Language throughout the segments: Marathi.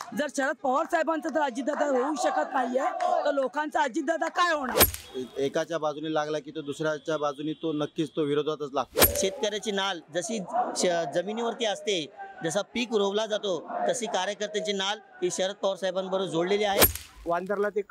जर शरद पवार साहेबांचं जर अजितदादा होऊ शकत नाहीये तर लोकांचा अजितदादा काय होणार? एकाच्या बाजूने लागला की तो दुसऱ्याच्या बाजूने तो नक्कीच तो विरोधातच लागतो। शेतकऱ्याची नाल जशी जमिनीवरती असते, जसा पीक रोवला जातो, तशी कार्यकर्त्यांची नाल ही शरद पवार साहेबांबरोबर जोडलेली आहे। वांदरला एक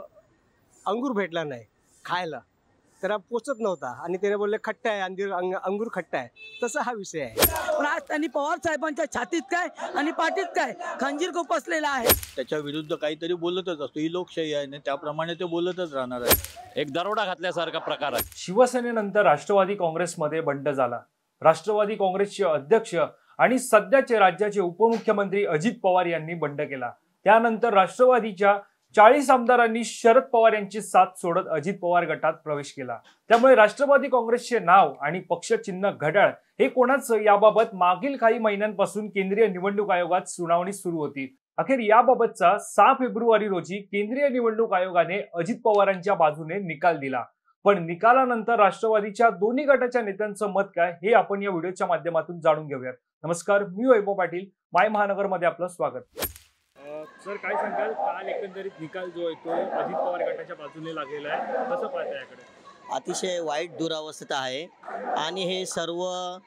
अंगूर भेटला नाही खायला, त्याला पोचत नव्हता आणि त्याने बोलले खट्टा आहे, अंगूर खट्टा आहे, तसा हा विषय आहे। पण आज त्यांनी पवार साहेबांच्या छातीत काय आणि पाठीत काय खंजीर खुपसलेला आहे। त्याच्या विरुद्ध काहीतरी बोलतच असतो, ही लोकशाही आहे आणि त्याप्रमाणे ते बोलतच राहणार आहे। एक दरोडा घातल्यासारखा प्रकार आहे। शिवसेनेनंतर राष्ट्रवादी काँग्रेसमध्ये बंड झाला। राष्ट्रवादी काँग्रेसचे अध्यक्ष आणि सध्याचे राज्याचे उपमुख्यमंत्री अजित पवार यांनी बंड केला। त्यानंतर राष्ट्रवादीच्या 40 आमदारांनी शरद पवार यांची साथ सोडत अजित पवार गटात प्रवेश केला। त्यामुळे राष्ट्रवादी काँग्रेसचे नाव आणि पक्ष चिन्ह घड्याळ हे कोणाचं याबाबत मागील काही महिन्यांपासून केंद्रीय निवडणूक आयोगात सुनावणी सुरू होती। अखेर याबाबतचा 6 फेब्रुवारी रोजी केंद्रीय निवडणूक आयोगाने अजित पवारांच्या बाजूने निकाल दिला। पण निकालानंतर राष्ट्रवादीच्या दोन्ही गटाच्या नेत्यांचं मत काय हे आपण या व्हिडिओच्या माध्यमातून जाणून घेऊयात। नमस्कार, मी वैभव पाटील, माय महानगर मध्ये आपलं स्वागत। सर, काय सांगाल, काल एकंदरीत निकाल जो आहे तो अजित पवार गटाच्या बाजूने लागलेला आहे, कसं पाहताय याकडे? अतिशय वाईट दुरावस्था आहे आणि हे सर्व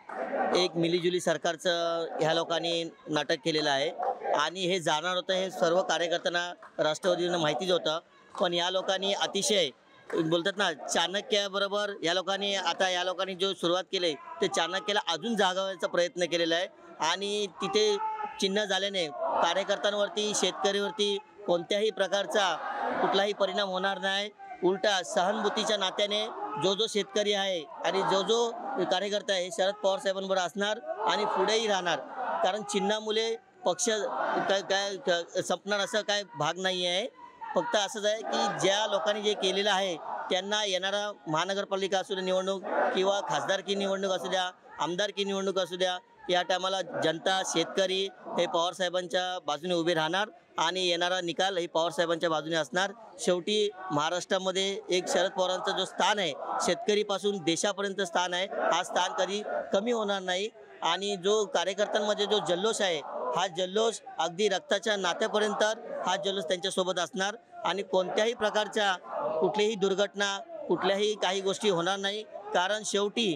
एक मिलीजुली सरकारचं ह्या लोकांनी नाटक केलेलं आहे आणि हे जाणार होतं, हे सर्व कार्यकर्त्यांना राष्ट्रवादीनं माहितीच होतं। पण या लोकांनी अतिशय बोलतात ना, चाणक्याबरोबर या लोकांनी जो सुरुवात केली ते चाणक्याला अजून जागवायचा प्रयत्न केलेला आहे आणि तिथे चिन्ह झाल्याने कार्यकर्त्यांवरती, शेतकरीवरती कोणत्याही प्रकारचा कुठलाही परिणाम होणार नाही। उलटा सहानुभूतीच्या नात्याने जो शेतकरी आहे आणि जो कार्यकर्ता आहे हे शरद पवार साहेबांबरोबर असणार आणि पुढेही राहणार। कारण चिन्हामुळे पक्ष काय संपणार असं काय भाग नाही आहे। फक्त असंच आहे की ज्या लोकांनी जे केलेलं आहे त्यांना येणारा महानगरपालिका असू द्या निवडणूक किंवा खासदारकी निवडणूक असू द्या, आमदारकी निवडणूक असू द्या, या टायमाला जनता, शेतकरी हे पवार साहेबांच्या बाजूने उभे राहणार आणि येणारा निकाल हे पवार साहेबांच्या बाजूने असणार। शेवटी महाराष्ट्रामध्ये एक शरद पवारांचं जो स्थान आहे, शेतकरीपासून देशापर्यंत स्थान आहे, हा स्थान कधी कमी होणार नाही। आणि जो कार्यकर्त्यांमध्ये जो जल्लोष आहे, हा जल्लोष अगदी रक्ताच्या नात्यापर्यंत हा जल्लोष त्यांच्यासोबत असणार आणि कोणत्याही प्रकारच्या कुठलीही दुर्घटना, कुठल्याही काही गोष्टी होणार नाही। कारण शेवटी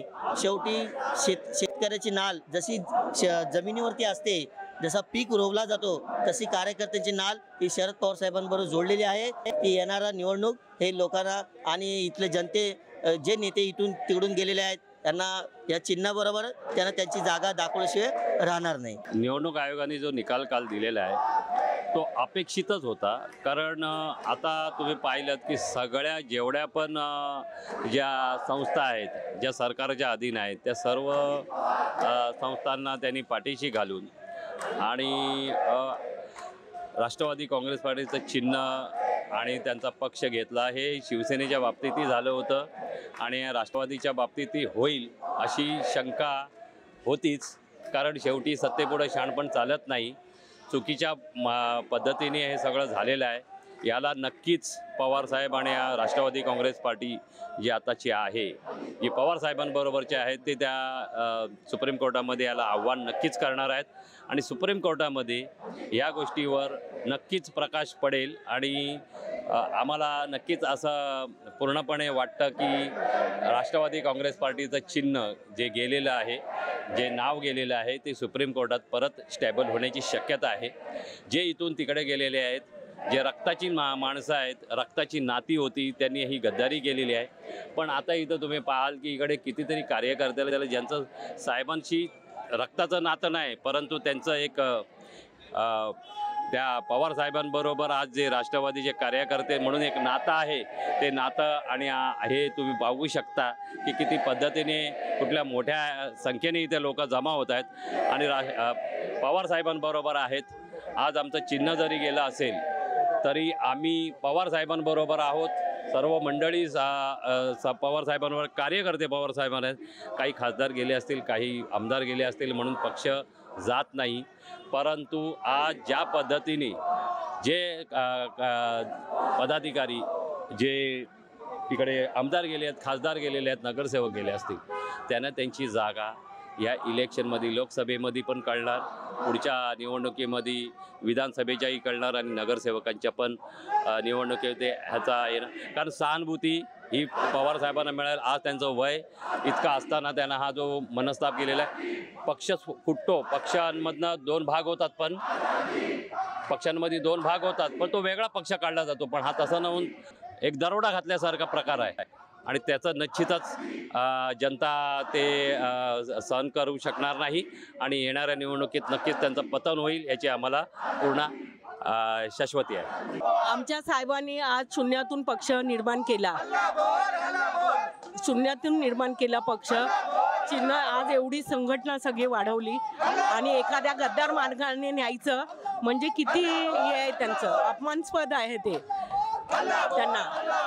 शेतकऱ्याची नाल जशी जमिनीवरती असते, जसा पीक रोवला जातो, तशी कार्यकर्त्यांची नाल ही शरद पवार साहेबांबरोबर जोडलेली आहे। की येणारा निवडणूक हे लोकांना आणि इथले जनते, जे नेते इथून तिकडून गेलेले आहेत, त्यांना या चिन्हाबरोबर त्यांना त्यांची जागा दाखवल्याशिवाय राहणार नाही। निवडणूक आयोगाने जो निकाल काल दिलेला आहे तो अपेक्षितच होता। कारण आता तुम्ही पाहिलं की सगळ्या जेवढ्या पण ज्या संस्था आहेत, ज्या सरकारच्या अधीन आहेत, त्या सर्व संस्थांना त्यांनी पाठीशी घालून आणि राष्ट्रवादी काँग्रेस पार्टीचं चिन्ह आणि त्यांचा पक्ष घेतला। हे शिवसेनेच्या बाबतीतही झालं होतं आणि राष्ट्रवादीच्या बाबतीतही होईल अशी शंका होतीच। कारण शेवटी सत्तेपुढे शहाणपण चालत नाही। चुकीच्या पद्धतीने हे सगळं झालेलं आहे। याला नक्कीच पवारसाहेब आणि राष्ट्रवादी काँग्रेस पार्टी जी आताची आहे, जी पवारसाहेबांबरोबरचे आहेत, ते त्या सुप्रीम कोर्टामध्ये याला आव्हान नक्कीच करणार आहेत आणि सुप्रीम कोर्टामध्ये या गोष्टीवर नक्कीच प्रकाश पडेल आणि आम्हाला नक्कीच असं पूर्णपणे वाटतं की राष्ट्रवादी काँग्रेस पार्टीचं चिन्ह जे गेलेलं आहे, जे नाव गेलेलं आहे, ते सुप्रीम कोर्टात परत स्टॅबल होण्याची शक्यता आहे। जे इथून तिकडे गेलेले आहेत, जे रक्ताची माणसं आहेत, रक्ताची नाती होती, त्यांनी ही गद्दारी केलेली आहे। पण आता इथं तुम्ही पाहाल की इकडे कितीतरी कार्यकर्त्याला ज्यांचं साहेबांशी रक्ताचं नातं नाही, परंतु त्यांचं एक त्या पवार साहेबांबरोबर आज जे राष्ट्रवादीचे कार्यकर्ते म्हणून एक नातं आहे, ते नातं आणि हे तुम्ही पाहू शकता की किती पद्धतीने कुठल्या मोठ्या संख्येने इथे लोक जमा होत आहेत आणि पवार साहेबांबरोबर आहेत। आज आमचं चिन्ह जरी गेलं असेल तरी आम्ही पवार साहेबांबरोबर आहोत। सर्व मंडळी पवार साहेबांवर, कार्यकर्ते पवार साहेबांना, काही खासदार गेले असतील, काही आमदार गेले असतील म्हणून पक्ष जात नाही। परंतु आज ज्या पद्धतीने जे पदाधिकारी, जे तिकडे आमदार गेले आहेत, खासदार गेलेले आहेत, नगरसेवक गेले असतील, त्यांना त्यांची जागा या इलेक्शनमध्ये, लोकसभेमध्ये पण कळणार पुढच्या निवडणुकीमध्ये विधानसभेच्याही कळणार आणि नगरसेवकांच्या पण निवडणुकीमध्ये ह्याचा येणार. कारण सहानुभूती ही पवारसाहेबांना मिळेल. आज त्यांचं वय इतका असताना त्यांना हा जो मनस्ताप केलेला आहे. पक्ष फुटतो, पक्षांमधनं दोन भाग होतात, पण पक्षांमध्ये दोन भाग होतात, पण तो वेगळा पक्ष काढला जातो. पण हा तसा नव्हून एक दरोडा घातल्यासारखा प्रकार आहे आणि त्याचं निश्चितच जनता ते सहन करू शकणार नाही आणि येणाऱ्या निवडणुकीत नक्कीच त्यांचं पतन होईल याची आम्हाला पूर्ण शाश्वती आहे. आमच्या साहेबांनी आज शून्यातून पक्ष निर्माण केला, पक्ष चिन्ह. आज एवढी संघटना सगळी वाढवली आणि एखाद्या गद्दार मार्गाने न्यायचं म्हणजे किती हे आहे त्यांचं, अपमानास्पद आहे ते त्यांना.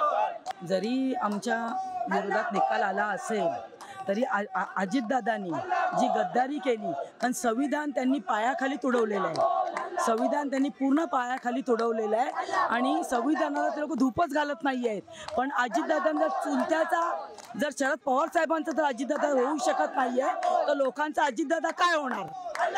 जरी आमच्या विरोधात निकाल आला असेल तरी अजितदादांनी जी गद्दारी केली आणि संविधान त्यांनी पायाखाली तुडवलेलं आहे, संविधान त्यांनी पूर्ण पायाखाली तुडवलेलं आहे आणि संविधानाला ते लोक धूपच घालत नाही आहेत. पण अजितदादांचा चुलत्याचा जर शरद पवार साहेबांचा जर अजितदादा होऊ शकत नाही आहे तर लोकांचा अजितदादा काय होणार.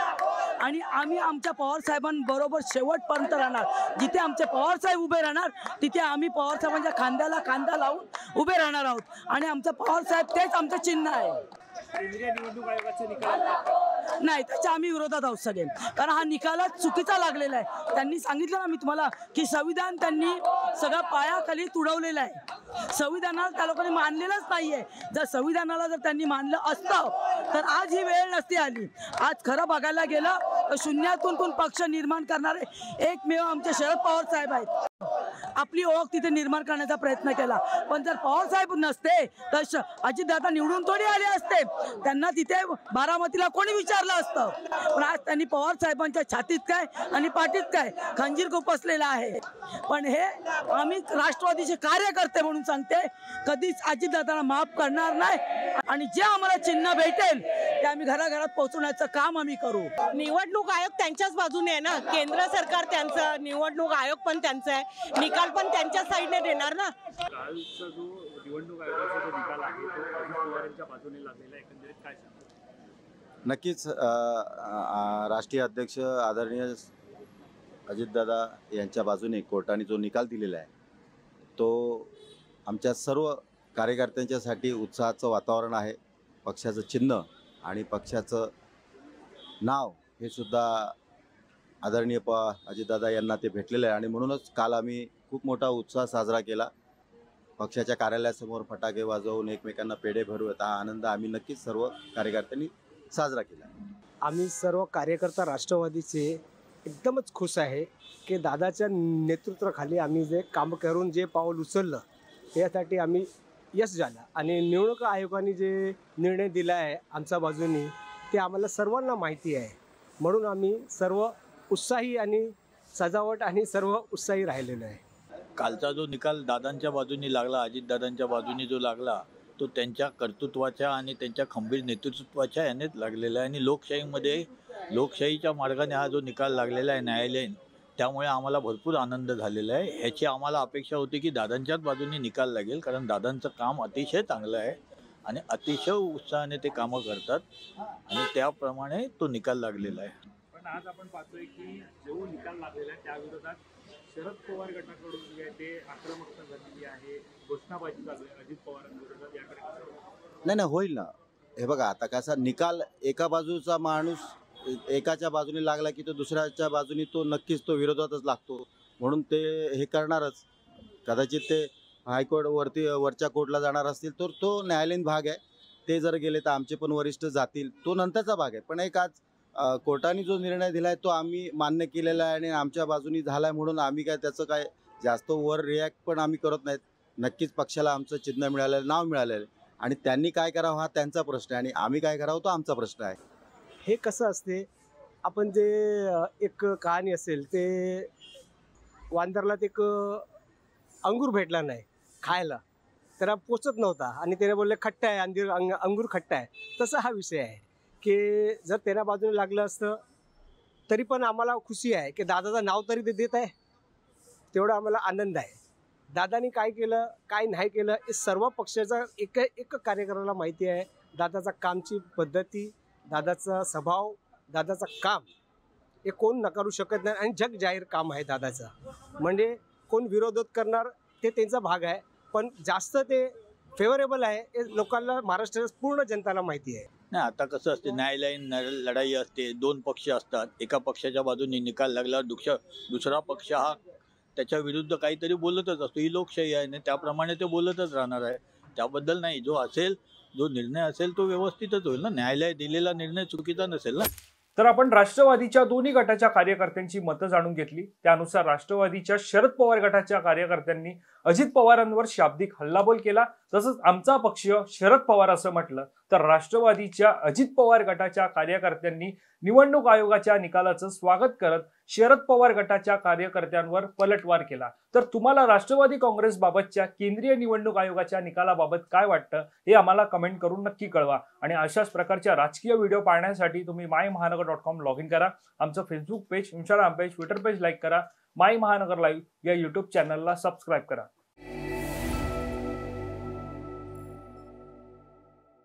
आणि आम्ही आमच्या पवार साहेबांबरोबर शेवटपर्यंत राहणार. जिथे आमचे पवार साहेब उभे राहणार तिथे आम्ही पवार साहेबांच्या खांद्याला खांदा लावून उभे राहणार आहोत आणि आमचं पवार साहेब तेच आमचं चिन्ह आहे. केंद्रीय निवडणूक आयोगाचा निकाल नाही, त्याच्या आम्ही विरोधात आहोत सगळे. कारण हा निकालात चुकीचा लागलेला आहे. त्यांनी सांगितलं ना मी तुम्हाला की संविधान त्यांनी सगळं पायाखाली तुडवलेलं आहे. संविधानाला त्या लोकांनी मानलेलंच नाही आहे. जर संविधानाला जर त्यांनी मानलं असतं तर आज ही वेळ नसती आली. आज खरं बघायला गेलं तर शून्यातून कोण पक्ष निर्माण करणारे एकमेव आमचे शरद पवार साहेब आहेत. आपली ओळख तिथे निर्माण करण्याचा प्रयत्न केला, पण जर पवार साहेब नसते तर अजितदादा निवडून थोडी आले असते. त्यांना तिथे बारामतीला कोणी विचारलं असतं. पण आज त्यांनी पवार साहेबांच्या छातीत काय आणि पाठीत काय खंजीर खुपसलेला आहे. पण हे आम्ही राष्ट्रवादीचे कार्यकर्ते म्हणून सांगते, कधीच अजितदादांना माफ करणार नाही आणि जे आम्हाला चिन्ह भेटेल ते आम्ही घराघरात पोहोचवण्याचं काम आम्ही करू. निवडणूक आयोग त्यांच्याच बाजूने आहे ना, केंद्र सरकार त्यांचं, निवडणूक आयोग पण त्यांचं आहे, निकाल पण त्यांच्या साईडने देणार ना. कालचा जो निवडणूक आयोगाचा जो निकाल आहे तो अजित पवारांच्या बाजूने लागलेला आहे. एकंदरीत काय सांगतो? नक्कीच राष्ट्रीय अध्यक्ष आदरणीय अजितदादा यांच्या बाजूने कोर्टाने जो निकाल दिलेला आहे तो आमच्या सर्व कार्यकर्त्यांच्यासाठी उत्साहाचं वातावरण आहे. पक्षाचं चिन्ह आणि पक्षाचं नाव हे सुद्धा आदरणीय अजितदादा यांना ते भेटलेलं आहे आणि म्हणूनच काल आम्ही खूप मोठा उत्साह साजरा केला. पक्षाच्या कार्यालयासमोर फटाके वाजवून एकमेकांना पेढे भरवत हा आनंद आम्ही नक्कीच सर्व कार्यकर्त्यांनी साजरा केला. आम्ही सर्व कार्यकर्ता राष्ट्रवादीचे एकदमच खुश आहे की दादाच्या नेतृत्वाखाली आम्ही जे काम करून जे पाऊल उचललं त्यासाठी आम्ही यश झालं आणि निवडणूक आयोगाने जे निर्णय दिला आहे आमच्या बाजूने ते आम्हाला सर्वांना माहिती आहे. म्हणून आम्ही सर्व उत्साही आणि सजावट आणि सर्व उत्साही राहिलेलो आहे. कालचा जो निकाल दादांच्या बाजूनी लागला, अजितदादांच्या बाजूनी जो लागला तो त्यांच्या कर्तृत्वाच्या आणि त्यांच्या खंबीर नेतृत्वाच्या यानेच लागलेला आहे आणि लोकशाहीमध्ये लोकशाहीच्या मार्गाने हा जो निकाल लागलेला आहे न्यायालयीन, त्यामुळे आम्हाला भरपूर आनंद झालेला आहे. ह्याची आम्हाला अपेक्षा होती की दादांच्याच बाजूने निकाल लागेल, कारण दादांचं काम अतिशय चांगलं आहे आणि अतिशय उत्साहाने ते कामं करतात आणि त्याप्रमाणे तो निकाल लागलेला आहे. पण आज आपण पाहतोय की जो निकाल लागलेला आहे त्या विरोधात शरद पवार गटाकडून जे आहे ते आक्रमकता झालेली आहे, घोषणाबाजी चालू आहे अजित पवारांविरोधात. याकडे नाही होईल ना. हे बघा आता कसा निकाल एका बाजूचा माणूस एकाच्या बाजूने लागला की तो दुसऱ्याच्या बाजूने तो नक्कीच तो विरोधातच लागतो. म्हणून ते हे करणारच. कदाचित ते हायकोर्ट वरच्या कोर्टला जाणार असतील तर तो न्यायालयीन भाग आहे. ते जर गेले तर आमचे पण वरिष्ठ जातील, तो नंतरचा भाग आहे. पण एक आज कोर्टाने जो निर्णय दिला आहे तो आम्ही मान्य केलेला आहे आणि आमच्या बाजूनी झाला आहे म्हणून आम्ही काय त्याचं काय जास्त वर रिॲक्ट पण आम्ही करत नाहीत. नक्कीच पक्षाला आमचं चिन्ह मिळालेलं, नाव मिळालेलं आहे आणि त्यांनी काय करावं हा त्यांचा प्रश्न आहे आणि आम्ही काय करावं तो आमचा प्रश्न आहे. हे कसं असते, आपण जे एक कहाणी असेल ते वांदरला ते एक अंगूर भेटला नाही खायला, त्याला पोचत नव्हता आणि त्याने बोलले खट्टा आहे, अंगूर खट्टा आहे. तसा हा विषय आहे की जर त्याच्या बाजूने लागलं असतं तरी पण आम्हाला खुशी आहे की दादाचं नाव तरी ते देत आहे, तेवढा आम्हाला आनंद आहे. दादानी काय केलं काय नाही केलं हे सर्व पक्षाचा एक कार्यकर्त्याला माहिती आहे. दादाचा कामची पद्धती, दादाचा स्वभाव, दादाचं काम हे कोण नकारू शकत नाही आणि जग जाहीर काम आहे दादाचं. म्हणजे कोण विरोध करणार ते त्यांचा भाग आहे, पण जास्त ते फेवरेबल आहे हे लोकांना, महाराष्ट्राच्या पूर्ण जनताला माहिती आहे. नाही, आता कसं असते, न्यायालयीन लढाई असते, दोन पक्ष असतात, एका पक्षाच्या बाजूने निकाल लागला, दुसरा पक्ष हा त्याच्या विरुद्ध काहीतरी बोलतच असतो. ही लोकशाही आहे आणि त्याप्रमाणे ते बोलतच राहणार आहे. त्याबद्दल नाही, जो निर्णय असेल तो व्यवस्थितच होईल ना. न्यायालय दिलेला निर्णय चुकीचा नसेल ना. तर आपण राष्ट्रवादीच्या दोन्ही गटाच्या कार्यकर्त्यांची मतं जाणून घेतली. त्यानुसार राष्ट्रवादीच्या शरद पवार गटाच्या कार्यकर्त्यांनी अजित पवारांवर शाब्दिक हल्लाबोल केला. तसंच आमचा पक्ष शरद पवार असं म्हटलं. तर राष्ट्रवादीच्या अजित पवार गटाच्या कार्यकर्त्यांनी निवडणूक आयोगाच्या निकालाचं स्वागत करत शरद पवार गटाच्या कार्यकर्त्यांवर पलटवार केला. तर तुम्हाला राष्ट्रवादी काँग्रेस बाबतच्या केंद्रीय निवडणूक आयोगाच्या निकालाबाबत काय वाटतं हे आम्हाला कमेंट करून नक्की कळवा. आणि अशाच प्रकारच्या राजकीय व्हिडिओ पाहण्यासाठी तुम्ही MyMahanagar.com लॉग इन करा. आमचं Facebook page, Instagram page, Twitter page like करा. माय महानगर लाईव्ह या यूट्यूब चॅनलला सबस्क्राईब करा.